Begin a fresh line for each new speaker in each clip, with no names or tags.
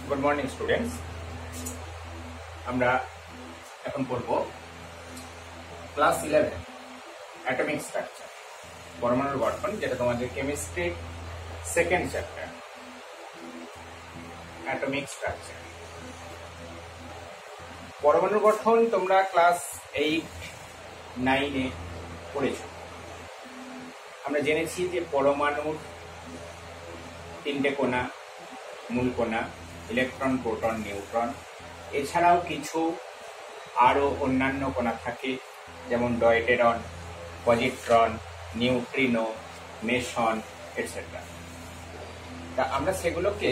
Good morning students. আমরা এখন পড়ব ক্লাস 11 অ্যাটমিক স্ট্রাকচার, পরমাণুর গঠন, যেটা তোমাদের কেমিস্ট্রির সেকেন্ড চ্যাপ্টার অ্যাটমিক স্ট্রাকচার। পরমাণুর গঠন তোমরা ক্লাস 8-9-এ পড়েছ। আমরা জেনেছি যে পরমাণুর তিনটে কোণা, মূল কোণা, ইলেকট্রন, প্রোটন, নিউট্রন। এছাড়াও কিছু আরো অন্যান্য কোণা থাকে, যেমন deuteron, positron, neutrino, meson etcetera. তা আমরা সেগুলোকে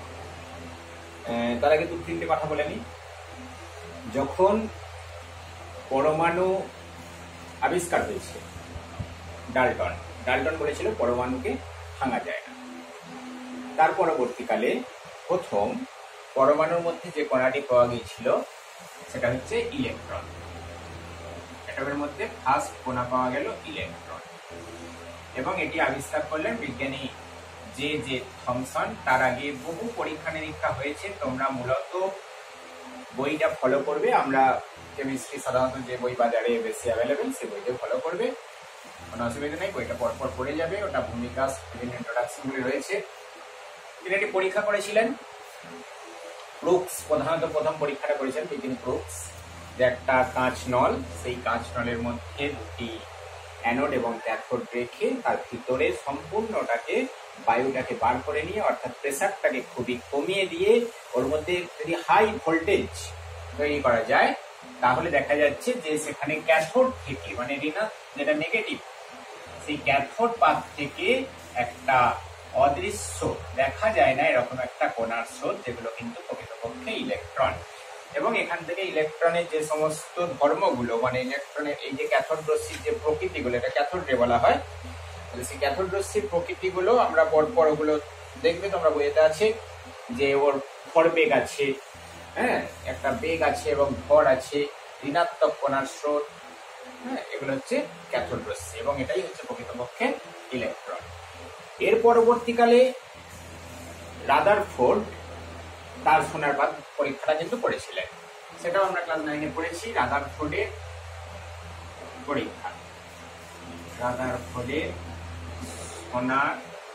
তার আগে 2-3টে কথা বলে নিই। যখন পরমাণু আবিষ্কার হয়েছে, ডাল্টন বলেছিল পরমাণুকে ভাঙা যায় না। তার পরবর্তীকালে প্রথম পরমাণুর মধ্যে যে কণাটি পাওয়া গিয়েছিল সেটা হচ্ছে ইলেকট্রন। অ্যাটমের মধ্যে ফার্স্ট কণা পাওয়া গেল ইলেকট্রন, এবং এটি আবিষ্কার করলেন বিজ্ঞানী জে থমসন। তার আগে বহু পরীক্ষা নিরীক্ষা হয়েছে। তোমরা মূলত বইটা ফলো করবে। আমরা কেমিস্ট্রি সাধারণত যে বই বাজারে বেশি অ্যাভেলেবেল সে বইটা ফলো করবে, কোনো অসুবিধা নেই। বইটা পরপর পড়ে যাবে। ওটা ভূমিকা, বিভিন্ন ইন্ট্রোডাকশনগুলি রয়েছে। তিনি একটি পরীক্ষা করেছিলেন, ব্রুকস প্রধানত প্রথম পরীক্ষাটা করেছেন বিজ্ঞানী ব্রুকস, যে একটা কাঁচ নল, সেই কাঁচ নলের মধ্যে দুটি অ্যানোড এবং ক্যাথোড রেখে তার ভিতরে সম্পূর্ণটাকে বায়ুটাকে বার করে নিয়ে, অর্থাৎ প্রেসারটাকে খুবই কমিয়ে দিয়ে ওর মধ্যে যদি হাই ভোল্টেজ তৈরি করা যায়, তাহলে দেখা যাচ্ছে যে সেখানে ক্যাথোড থেকে, মানে যেটা নেগেটিভ, সেই ক্যাথোড পাত থেকে একটা অদৃশ্য, দেখা যায় না এরকম একটা কণার স্রোত, যেগুলো কিন্তু প্রকৃতপক্ষে ইলেকট্রন। এবং এখান থেকে ইলেকট্রনের যে সমস্ত ধর্মগুলো, মানে ইলেকট্রনের এই যে ক্যাথোড রশ্মির যে প্রকৃতিগুলো, এটা ক্যাথোড রে বলা হয়, সেই ক্যাথোড রশ্মির প্রকৃতিগুলো আমরা পরপর ওগুলো দেখবে, তোমরা বইতে আছে যে ওর ভরবেগ আছে, হ্যাঁ, একটা বেগ আছে এবং ভর আছে, ঋণাত্মক কণার স্রোত, হ্যাঁ, এগুলো হচ্ছে ক্যাথোড রশ্মি, এবং এটাই হচ্ছে প্রকৃতপক্ষে ইলেকট্রন। এর পরবর্তীকালে রাদারফোর্ড তার সোনার বাঁধ পরীক্ষাটা কিন্তু করেছিলেন, সেটাও আমরা ক্লাস 9-এ পড়েছি। রাদারফোর্ডের পরীক্ষা, রাদারফোর্ডের সোনার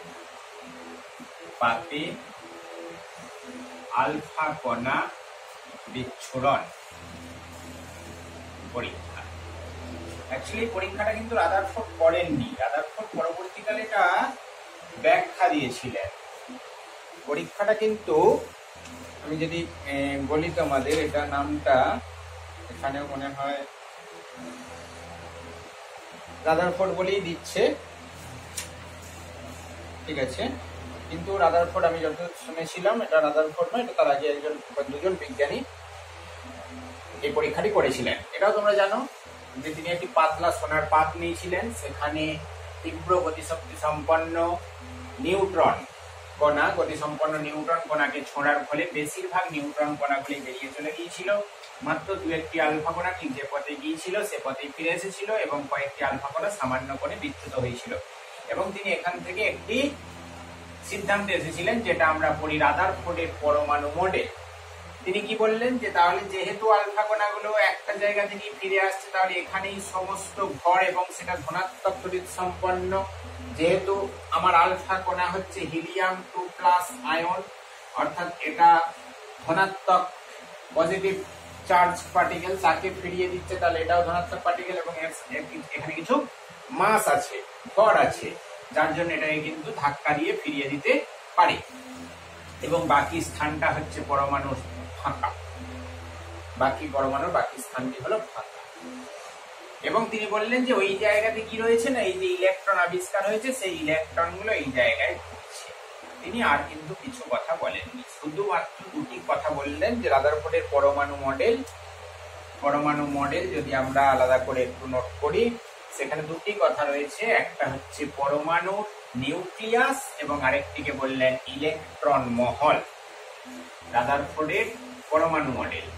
পাতে আলফা কণা বিচ্ছুরণ পরীক্ষা। অ্যাকচুয়ালি পরীক্ষাটা কিন্তু রাদারফোর্ড করেননি। রাদারফোর্ড পরবর্তীকালে এটা ব্যাখ্যা দিয়েছিলেন। পরীক্ষাটা কিন্তু আমি যদি বলি তোমাদের, এটা নামটা এখানেও মনে হয় রাদারফোর্ড বলেই দিচ্ছে, ঠিক আছে, কিন্তু রাদারফোর্ড আমি যত শুনেছিলাম এটা রাদারফোর্ড নয়, এটা তার আগে দুজন বিজ্ঞানী এই পরীক্ষাটি করেছিলেন। এটাও তোমরা জানো যে তিনি একটি পাতলা সোনার পাত নিয়েছিলেন, সেখানে তীব্র গতিশক্তি সম্পন্ন নিউট্রন কণা, গতিসম্পন্ন নিউট্রন কণাকে ছোঁড়ার ফলে বেশিরভাগ নিউট্রন কণাগুলি বেরিয়ে চলে গিয়েছিল। মাত্র 2-1টি আলফা কণা ঠিক যে পথে গিয়েছিল সে পথেই ফিরে এসেছিল, এবং কয়েকটি আলফা কণা সামান্য করে বিচ্যুত হয়েছিল। এবং তিনি এখান থেকে একটি সিদ্ধান্তে এসেছিলেন, যেটা আমরা পড়ি রাদারফোর্ডের পরমাণু মডেল। তিনি কি বললেন, যে তাহলে যেহেতু আলফা কণাগুলো একটা জায়গা থেকে ফিরে আসছে, তাহলে এখানেই সমস্ত ভর এবং সেটা ধনাত্মক তড়িৎ সম্পন্ন। যেহেতু আমার আলফা কণা হচ্ছে হিলিয়াম 2+ আয়ন, অর্থাৎ এটা ধনাত্মক পজিটিভ চার্জ পার্টিকেল, তাকে ফিরিয়ে দিচ্ছে, তাহলে এটাও ধনাত্মক পার্টিকেল, এবং এখানে কিছু মাস আছে, ভর আছে, যার জন্য এটাকে কিন্তু ধাক্কা দিয়ে ফিরিয়ে দিতে পারে, এবং বাকি স্থানটা হচ্ছে পরমাণুর ফাঁকা, বাকি স্থানটি হলো ফাঁকা। এবং তিনি বললেন যে ওই জায়গাতে কি রয়েছে না, এই যে ইলেকট্রন আবিষ্কার হয়েছে, সেই ইলেকট্রন গুলো এই জায়গায় ঘুরছে। তিনি আর কিন্তু কিছু কথা বলেননি, শুধুমাত্র 2টি কথা বললেন, যে রাদারফোর্ডের পরমাণু মডেল যদি আমরা আলাদা করে একটু নোট করি, সেখানে 2টি কথা রয়েছে। একটা হচ্ছে পরমাণুর নিউক্লিয়াস, এবং আরেকটিকে বললেন ইলেকট্রন মহল। রাদারফোর্ডের পরমাণু মডেল,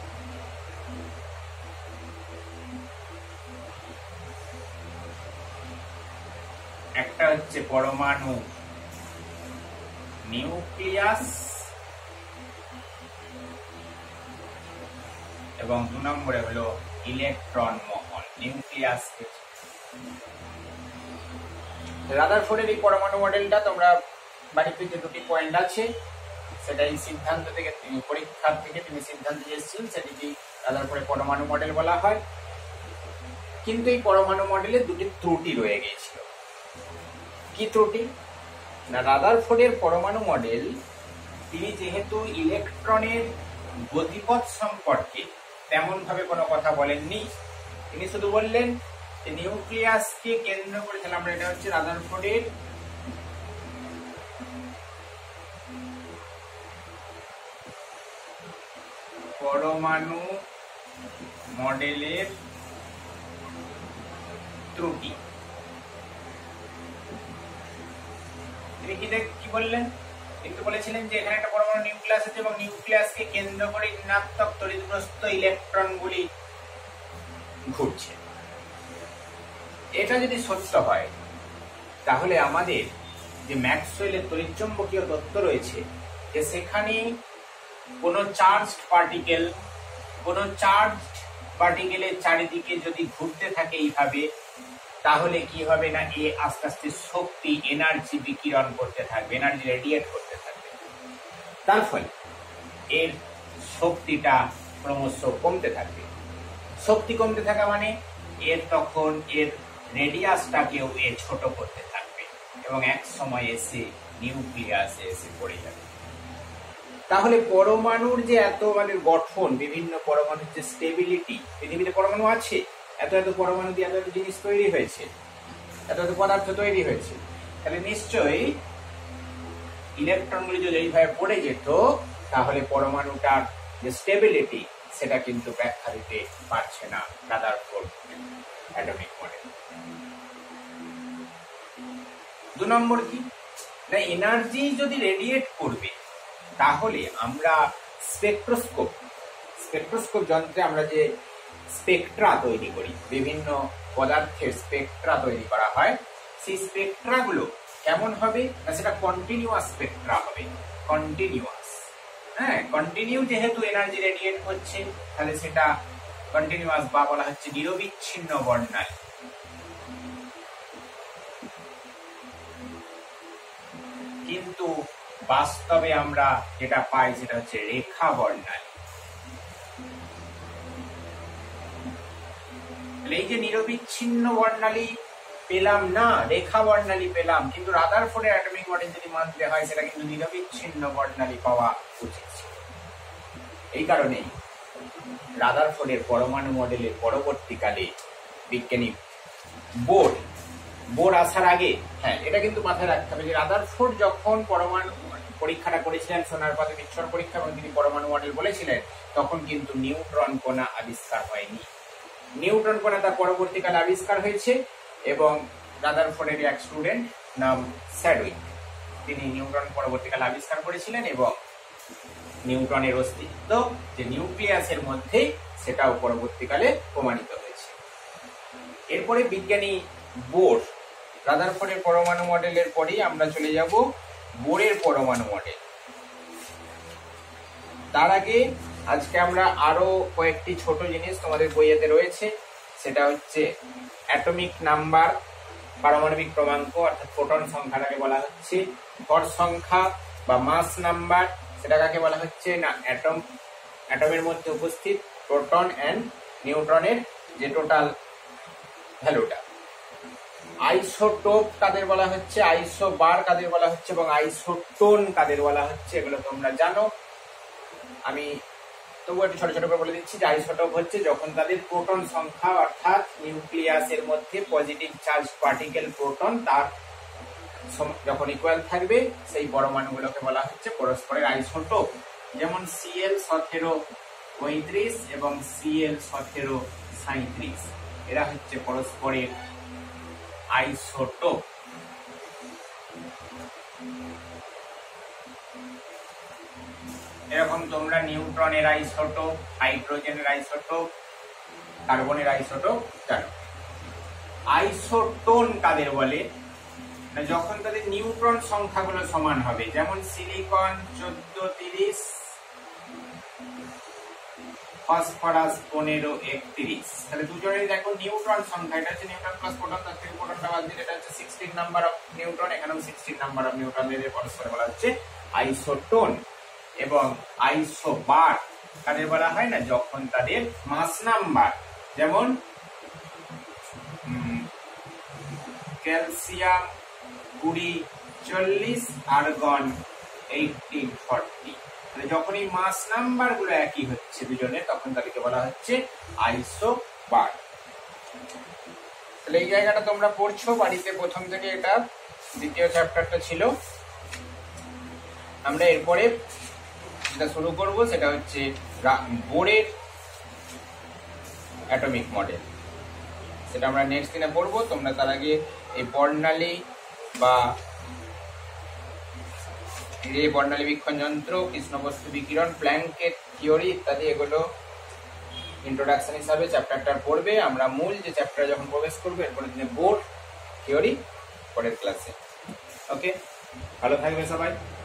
একটা হচ্ছে পরমাণু নিউক্লিয়াস, এবং 2 নম্বরে হলো ইলেকট্রন মহল, নিউক্লিয়াস। রাদারফোর্ডের এই পরমাণু মডেলটা তোমরা বাড়িতে যে দুটি পয়েন্ট আছে সেটা এই সিদ্ধান্ত থেকে, পরীক্ষার থেকে তুমি সিদ্ধান্ত এসেছেন সেটিকে রাদারফোর্ডের পরমাণু মডেল বলা হয়। কিন্তু এই পরমাণু মডেলে দুটি ত্রুটি রয়ে গিয়েছিল। কি ত্রুটি না, রাদারফোর্ডের পরমাণু মডেল তিনি যেহেতু ইলেকট্রনের গতিপথ সম্পর্কে তেমন ভাবে কোনো কথা বলেননি, তিনি শুধু বললেন যে নিউক্লিয়াসকে কেন্দ্র করে, তাহলে আমরা এটা হচ্ছে রাদারফোর্ডের পরমাণু মডেলের ত্রুটি। তিনি কি বললেন, কিন্তু বলেছিলেন যে এখানে একটা পরমাণু নিউক্লিয়াস আছে এবং নিউক্লিয়াসকে কেন্দ্র করে ঋণাত্মক তড়িৎগ্রস্ত ইলেকট্রনগুলি ঘুরছে। এটা যদি সত্য হয় তাহলে আমাদের যে ম্যাক্সওয়েলের তড়িৎচুম্বকীয় তত্ত্ব রয়েছে যে সেখানে কোনো পার্টিকেলের চারিদিকে যদি ঘুরতে থাকে এইভাবে, তাহলে কি হবে না, এ আস্তে আস্তে শক্তি, এনার্জি বিকিরণ করতে থাকবে, এনার্জি রেডিয়েট করতে থাকবে। তার ফলে এর শক্তিটা ক্রমশ কমতে থাকবে। শক্তি কমতে থাকা মানে তখন এর রেডিয়াসটাকেও ছোট করতে থাকবে এবং এক সময় এসে নিউক্লিয়াসে এসে পড়ে যাবে। তাহলে পরমাণুর যে এত গঠন, বিভিন্ন পরমাণুর যে স্টেবিলিটি, পৃথিবীতে পরমাণু আছে, এত পরমাণু দিয়ে এত জিনিস তৈরি হয়েছে, এত পদার্থ তৈরি হয়েছে, তাহলে নিশ্চয়ই ইলেকট্রনগুলি যদি এইভাবে পড়ে যেত তাহলে পরমাণুটার যে স্টেবিলিটি সেটা কিন্তু ব্যাখ্যা দিতে পারছে না রাদারফোর্ড অ্যাটমিক মডেল। 2 নম্বর কি না, এনার্জি যদি রেডিয়েট করবে তাহলে আমরা স্পেকট্রোস্কোপ যন্ত্রে আমরা যে স্পেকট্রা তৈরি করি, বিভিন্ন পদার্থের স্পেকট্রা তৈরি করা হয়, সেই স্পেকট্রাগুলো কেমন হবে না, সেটা কন্টিনিউয়াস স্পেকট্রা হবে। কন্টিনিউ যেহেতু এনার্জি রেডিয়েট হচ্ছে, তাহলে সেটা কন্টিনিউয়াস বা বলা হচ্ছে নিরবিচ্ছিন্ন বর্ণালী। কিন্তু বাস্তবে আমরা যেটা পাই সেটা হচ্ছে রেখা বর্ণালী। এই যে নিরবিচ্ছিন্ন বর্ণালী পেলাম না, রেখা বর্ণালী পেলাম, কিন্তু রাদারফোর্ডের অ্যাটমিক মডেল যদি মানতে হয় সেটা কিন্তু নিরবিচ্ছিন্ন বর্ণালী পাওয়া উচিত ছিল। এই কারণেই রাদারফোর্ডের পরমাণু মডেলের পরবর্তীকালে বিজ্ঞানী বোর আসার আগে, এটা কিন্তু মাথায় রাখতে হবে যে রাদারফোর্ড যখন পরমাণু পরীক্ষাটা করেছিলেন, সোনার পাতে বিচ্ছুরণ পরীক্ষা, এবং তিনি পরমাণু মডেল বলেছিলেন, তখন কিন্তু নিউট্রন কণা আবিষ্কার হয়নি। নিউট্রন কণা তার পরবর্তীকালে আবিষ্কার হয়েছে এবং রাদারফোর্ডের এক স্টুডেন্ট নাম স্যাডউইক, তিনি নিউট্রন পরবর্তীকালে আবিষ্কার করেছিলেন এবং নিউট্রনের অস্তিত্ব যে নিউক্লিয়াসের মধ্যে সেটাও পরবর্তীকালে প্রমাণিত হয়েছে। এরপরে বিজ্ঞানী বোর, রাদারফোর্ডের পরমাণু মডেলের পরেই আমরা চলে যাব বোরের পরমাণু মডেল। তার আগে আজকে আমরা আরো কয়েকটি ছোট জিনিস তোমাদের বইয়েতে রয়েছে, সেটা হচ্ছে অ্যাটমিক নাম্বার, পারমাণবিক ক্রমাঙ্ক অর্থাৎ প্রোটন সংখ্যাটাকে বলা হচ্ছে, ভর সংখ্যা বা মাস নাম্বার সেটা কাকে বলা হচ্ছে না, অ্যাটমের মধ্যে উপস্থিত প্রোটন এন্ড নিউট্রনের যে টোটাল ভ্যালুটা। আইসোটোপ কাদের বলা হচ্ছে, আইসোবার কাদের বলা হচ্ছে এবং আইসোটোন কাদের বলা হচ্ছে, এগুলো তোমরা জানো। আমি তবু একটু ছোট ছোট করে বলে দিচ্ছি যে আইসোটোপ হচ্ছে যখন তাদের প্রোটন সংখ্যা অর্থাৎ নিউক্লিয়াসের মধ্যে পজিটিভ চার্জ পার্টিকেল প্রোটন তার যখন ইকুয়াল থাকবে, সেই পরমাণুগুলোকে বলা হচ্ছে পরস্পরের আইসোটোপ। যেমন Cl1735 এবং Cl1737, এরা হচ্ছে পরস্পরের আইসোটোপ। এরকম তোমরা নিউট্রনের আইসোটোপ, হাইড্রোজেনের আইসোটোপ, কার্বনের আইসোটোপ জানো। আইসোটোন কাদের বলে না, যখন তাদের নিউট্রন সংখ্যাগুলো সমান হবে, যেমন সিলিকন 1430, ফসফরাস 1531। তাহলে দুজনেরই দেখো নিউট্রন সংখ্যা, এটা হচ্ছে নিউটন প্লাস প্রোটন, তার থেকে প্রোটনটা বাদ দিলে এটা হচ্ছে 16 নাম্বার অফ নিউটন, এখানেও 16 নাম্বার অফ নিউটন, এদের পরস্পর বলা হচ্ছে আইসোটোন। এবং আইসোবার কাদের বলা হয় না, যখন তাদের মাস নাম্বার, যেমন ক্যালসিয়াম 20, 40, আর্গন 18, 40, মানে যখন এই মাস নাম্বার গুলো একই হচ্ছে দুজনে, তখন তাদেরকে বলা হচ্ছে আইসোবার। তাহলে এই জায়গাটা তোমরা পড়ছো বাড়িতে প্রথম থেকে, এটা দ্বিতীয় চ্যাপ্টারটা ছিল। আমরা এরপরে যেটা শুরু করব সেটা হচ্ছে বোরের অ্যাটমিক মডেল, সেটা আমরা নেক্সট দিনে পড়বো। তোমরা তার আগে এই বর্ণালী বা বর্ণালী বীক্ষণ যন্ত্র, কৃষ্ণবস্তু বিকিরণ, প্ল্যাঙ্কের থিওরি ইত্যাদি, এগুলো ইন্ট্রোডাকশন হিসাবে চ্যাপ্টারটা পড়বে। আমরা মূল যে চ্যাপ্টার যখন প্রবেশ করবো এরপরে দিনে বোর থিওরি পরের ক্লাসে। ওকে, ভালো থাকবে সবাই।